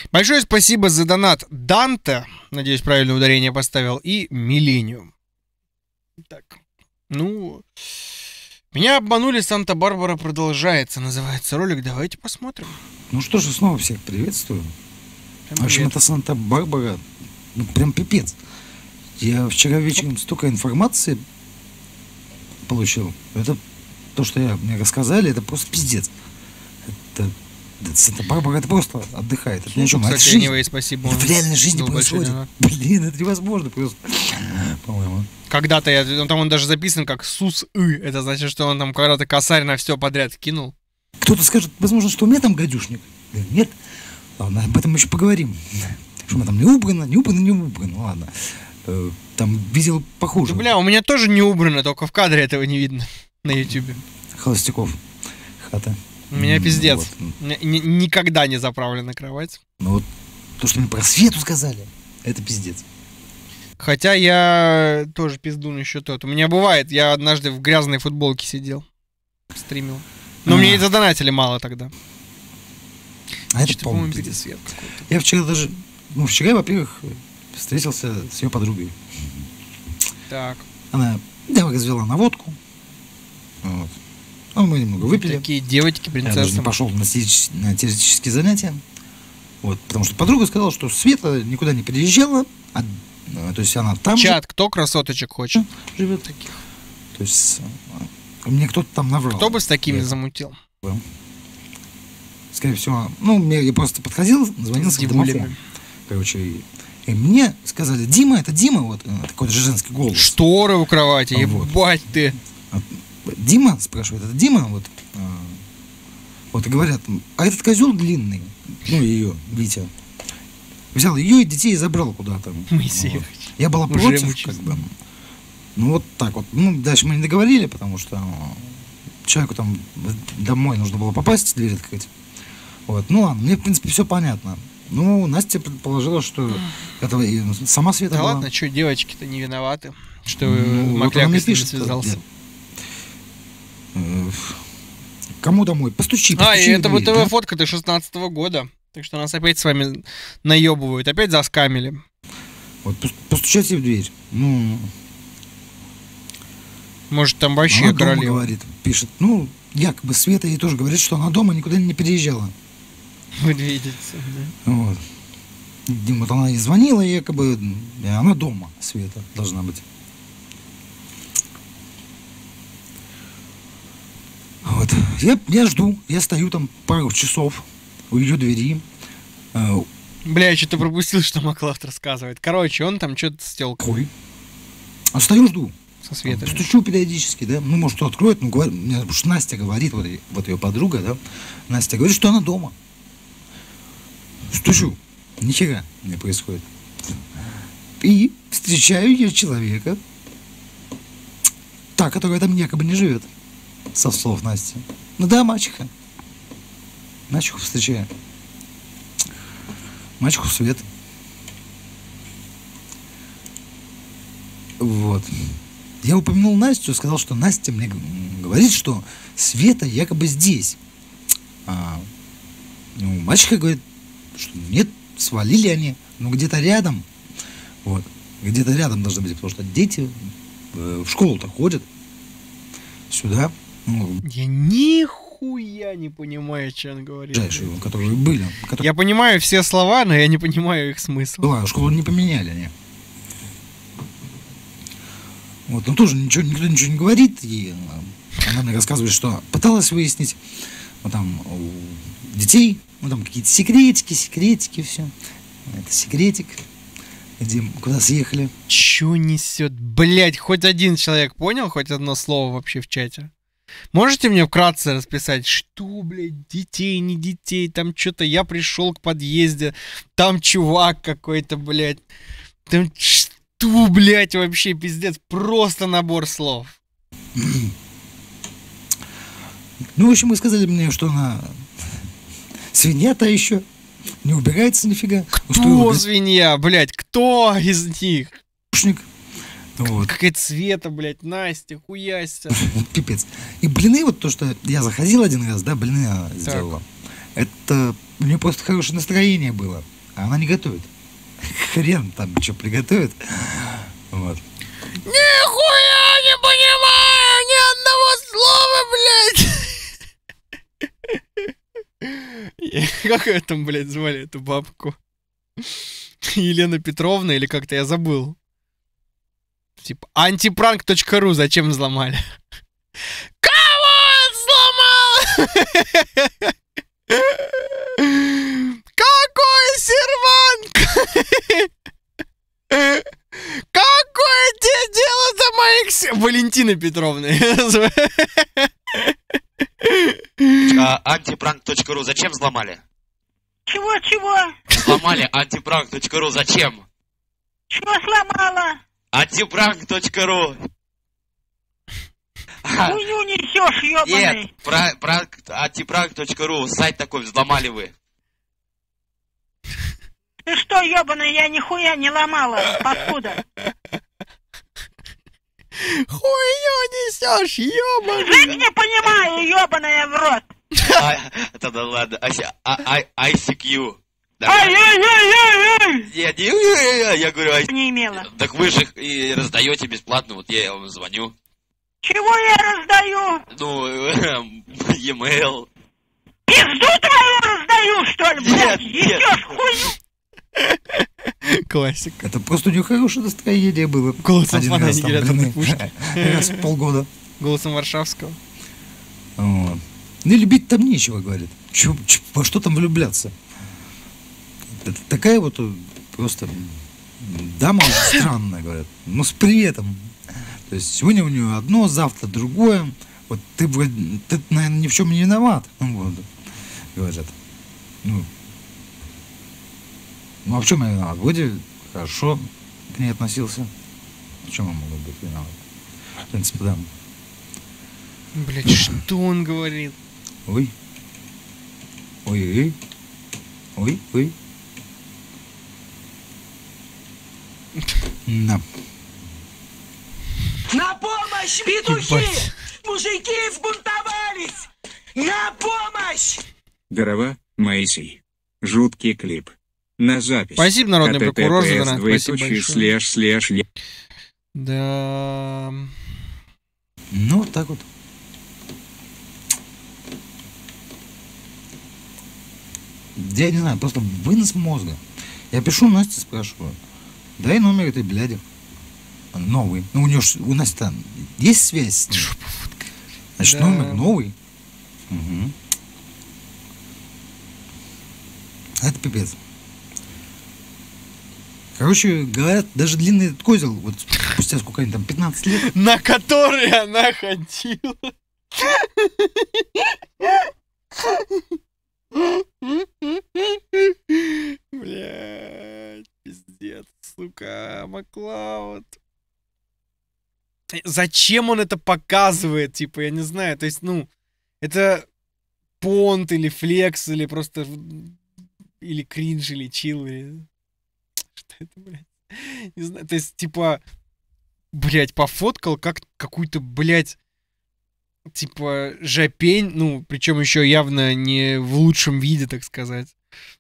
Большое спасибо за донат Данте. Надеюсь, правильное ударение поставил. И Миллениум. Так, ну... Меня обманули, Санта-Барбара продолжается. Называется ролик. Давайте посмотрим. Ну что же, снова всех приветствую. В общем, это Санта-Барбара. Ну, прям пипец. Я вчера вечером столько информации получил. Это то, что мне рассказали, это просто пиздец. Это Санта-Барбара, это просто отдыхает. Это ни о чем. Кстати, anyway, спасибо. Это в реальной жизни происходит. Блин, это невозможно просто. По-моему. Когда-то там он даже записан как Сус-ы. Это значит, что он там когда-то косарь на все подряд кинул. Кто-то скажет, возможно, что у меня там гадюшник. Нет? Ладно, об этом еще поговорим. Что мы там не убрано. Ладно. Там видел похуже. Да, бля, у меня тоже не убрано, только в кадре этого не видно на ютубе. Холостяков. Хата. У меня пиздец. Вот. Никогда не заправлена кровать. Ну вот то, что мне про Свету сказали, это пиздец. Хотя я тоже пиздун еще тот. У меня бывает, я однажды в грязной футболке сидел, стримил. Но мне и задонатили мало тогда. А это, по-моему, пересвет какой-то. Я вчера даже... Ну, вчера, во-первых, встретился с ее подругой. Так. Она развела на водку. Вот. Ну, мы немного выпили. Такие девочки, принцессы. Я даже не пошел на теоретические занятия. Вот, потому что подруга сказала, что Света никуда не переезжала. То есть она там Чат, кто красоточек хочет? Живет таких. То есть мне кто-то там наврал. Кто бы с такими замутил? Скорее всего, ну, я просто подходил, звонился в домофон. Короче, и мне сказали, Дима, это Дима, вот, такой же женский голос. Шторы у кровати, ебать ты. Дима, спрашивает, это Дима, вот и говорят, а этот козел длинный, ну, ее, Витя, взял ее и детей и забрал куда-то. Вот. Я была против, как бы. Ну, вот так вот. Ну, дальше мы не договорили, потому что человеку там домой нужно было попасть, дверь открыть. Вот. Ну, ладно, мне, в принципе, все понятно. Ну, Настя предположила, что это сама Света была. Ладно, что, девочки-то не виноваты, что Макляк с ними связался. Кому домой? Постучи, и это вот ТВ фотка-то 16-го года. Так что нас опять с вами наебывают. Опять заскамили. Вот, постучайте в дверь. Ну... Может, там вообще она королева. Дома говорит, пишет. Ну, якобы Света ей тоже говорит, что она дома никуда не переезжала. Вы видите, да. Вот. Вот она и звонила, якобы, и она дома, Света, должна быть. Вот. Я жду, я стою там пару часов у ее двери. Бля, я что-то пропустил, что Маклафт рассказывает. Короче, он там что-то с телкой. А стою, жду. Со Светой. Стучу периодически, да. Ну, может, кто откроет, ну, говорит, мне Настя говорит, вот ее подруга, да. Настя говорит, что она дома. Стучу. Нихера не происходит. И встречаю я человека, та, которая там якобы не живет. Со слов Насти. Ну да, мачеха. Мачеху встречаю. Мачеху Свет. Вот. Я упомянул Настю, сказал, что Настя мне говорит, что Света якобы здесь. Ну, мачеха говорит, что нет, свалили они, ну где-то рядом. Вот. Где-то рядом должны быть, потому что дети в школу-то ходят. Сюда. Ну, я нихуя не понимаю, что он говорит. Которые были. Я понимаю все слова, но я не понимаю их смысл. Да, школу не поменяли они. Вот, но тоже никто ничего не говорит. И она мне рассказывает, что пыталась выяснить, вот там у детей, ну там какие-то секретики, все. Это секретик, куда съехали. Чё несет? Блять, хоть один человек понял хоть одно слово вообще в чате? Можете мне вкратце расписать, что, блядь, детей, не детей, там что-то я пришел к подъезде, там чувак какой-то, блядь, там что, блядь, вообще пиздец, просто набор слов. Ну, в общем, вы сказали мне, что она свинья-то еще не убирается нифига. Кто свинья, блядь, кто из них? Вот. Какая Света, блядь, Настя, хуяся. Пипец. И блины, вот то, что я заходил один раз, да, блины она сделала. Это у нее просто хорошее настроение было. А она не готовит. Хрен там что приготовит. Вот. Нихуя не понимаю ни одного слова, блядь! Как ее там, блядь, звали, эту бабку? Елена Петровна или как-то я забыл. Типа, антипранк.ру зачем взломали? Кого он взломал? Какой сервант? Какое тебе дело до моих... Валентина Петровна. Антипранк.ру зачем взломали? Чего? Сломали антипранк.ру зачем? Чего сломала? Антипранк.ру. Хуйню несешь, ёбаный. Нет, антипранк.ру, сайт такой взломали вы. Ты что, ёбаный, я нихуя не ломала, паскуда. Хуйню несешь, ёбаный. Жить не понимаю, ёбаная в рот. Тогда ладно, ICQ. Ай-яй-яй-яй-яй! Нет, я говорю, Не имела. так вы же их и раздаете бесплатно, вот я вам звоню. Чего я раздаю? Ну, e-mail. Пизду твою раздаю, что ли, блядь? Нет. Ебёшь хуйню? Классик. Это просто у нее хорошее настроение было. Голосом Один фана раз не там, говорят, блин, это Пушкин. раз в полгода. Голосом Варшавского. Вот. Ну и любить там нечего, говорит. Во что там влюбляться? Это такая вот просто дама очень странная, говорят. Но с приветом. То есть сегодня у нее одно, завтра другое. Вот ты, наверное, ни в чем не виноват. Вот. Говорят. Ну а в чем я виноват? Вроде хорошо к ней относился. В чем я могу быть виноват? В принципе, да. Блять, что он говорит? Ой. Ой. Да. На помощь, петухи! Мужики взбунтовались! На помощь! Дрова, Моисей. Жуткий клип. На запись. Спасибо, народный прокурор, за донат. Спасибо // большое. Да. Ну, вот так вот. Я не знаю, просто вынос мозга. Я пишу Насте, спрашиваю, дай номер этой бляди. Новый. Ну, у нас там есть связь с ним? Значит, да. Номер новый. Угу. Это пипец. Короче, говорят, даже длинный этот козел, вот спустя сколько они там, 15 лет. На который она ходила. Блядь, пиздец, сука, Маклауд. Зачем он это показывает, типа, я не знаю, то есть, ну, это понт или флекс, или просто, или кринж, или чил, или... Что это, блядь? Не знаю, то есть, типа, блядь, пофоткал как какую-то, блядь, типа, жопень, ну, причем еще явно не в лучшем виде, так сказать.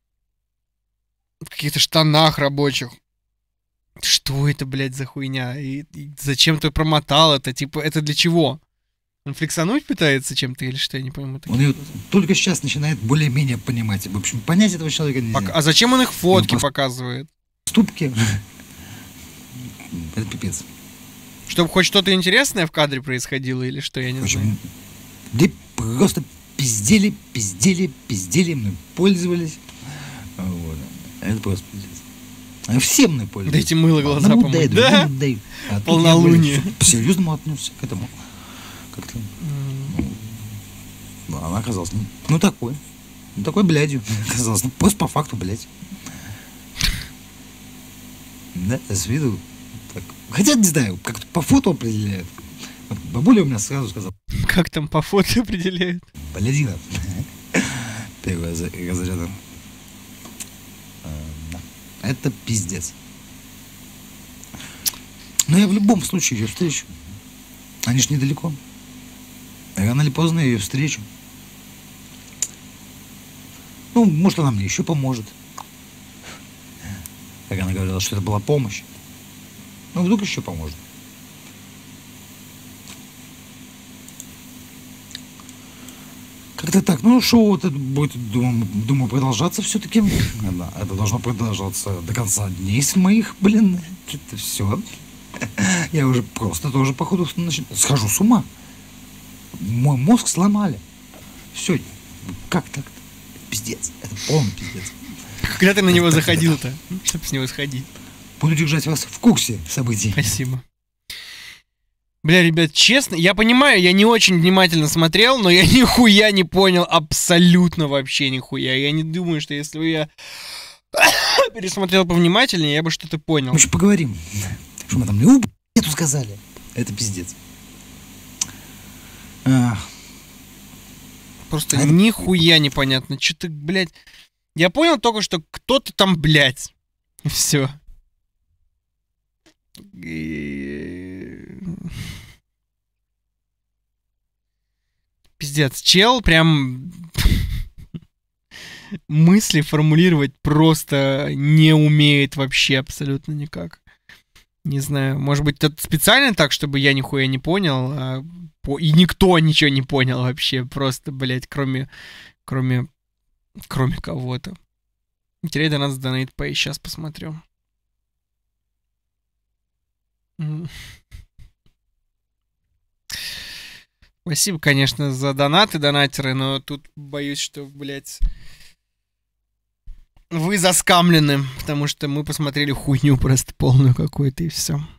В каких-то штанах рабочих. Что это, блядь, за хуйня? И зачем ты промотал это? Типа, это для чего? Он флексануть пытается чем-то или что? Я не пойму. Он ее только сейчас начинает более-менее понимать. В общем, понять этого человека нельзя. А зачем он их фотки показывает? Поступки. Это пипец. Чтобы хоть что-то интересное в кадре происходило или что, я не знаю. Где просто пиздели, мы пользовались. Вот. Это просто пиздец. А все мной пользуются. Дайте мыло глаза помыть. Да? Полнолуние. По-серьезному отнесся к этому. Как-то. Она оказалась, ну такой. Ну такой блядью оказалась. Ну просто по факту, блядь. Да, с виду так. Хотя, не знаю, как-то по фото определяют. Вот бабуля у меня сразу сказала. Как там по фото определяют? Блядина. Первая разряда. Это пиздец. Но я в любом случае ее встречу. Они ж недалеко. Рано или поздно я ее встречу. Ну, может, она мне еще поможет. как она говорила, что это была помощь. Ну, вдруг еще поможет. Как-то так. Ну, шоу это будет, думаю, продолжаться все-таки. Это должно продолжаться до конца дней моих, блин. Это все. Я уже просто тоже, походу, схожу с ума. Мой мозг сломали. Все. Как так-то? Пиздец. Это полный пиздец. Когда ты на него заходил-то? Чтобы с него сходить. Буду держать вас в курсе событий. Спасибо. Бля, ребят, честно, я понимаю, я не очень внимательно смотрел, но я нихуя не понял, абсолютно вообще нихуя. Я не думаю, что если бы я пересмотрел повнимательнее, я бы что-то понял. Мы еще поговорим. Что мы там нету сказали? Это пиздец. Просто нихуя непонятно. Что-то, блядь... Я понял только, что кто-то там, блядь. Все. Пиздец, чел прям мысли формулировать просто не умеет вообще абсолютно никак. Не знаю, может быть, это специально так, чтобы я нихуя не понял, и никто ничего не понял вообще, просто, блядь, кроме кого-то. Интересно, надо донейт пэй, сейчас посмотрю. Спасибо, конечно, за донаты, донатеры, но тут боюсь, что, блядь, вы заскамлены, потому что мы посмотрели хуйню просто полную какую-то и все.